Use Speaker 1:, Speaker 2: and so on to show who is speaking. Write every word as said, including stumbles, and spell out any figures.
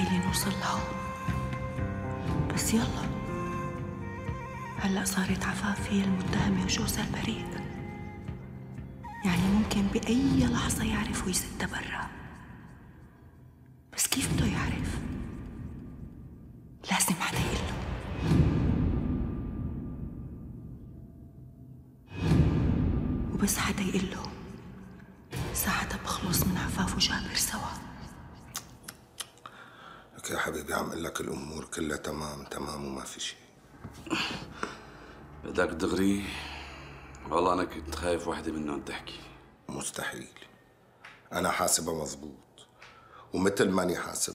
Speaker 1: مستحيل نوصل لهون، بس يلا هلأ صارت عفاف هي المتهمة وجوزها البريء، يعني ممكن بأي لحظة يعرف ويسدها برا. بس كيف بده يعرف؟ لازم حدا يقله. وبس حدا يقله ساعتها بخلص من عفاف وجابر سوا.
Speaker 2: لك يا حبيبي عم اقول لك الامور كلها تمام تمام وما في شيء.
Speaker 3: بدك دغري؟ والله انا كنت خايف وحده منهم تحكي.
Speaker 2: مستحيل، انا حاسبها مزبوط ومثل ماني حاسب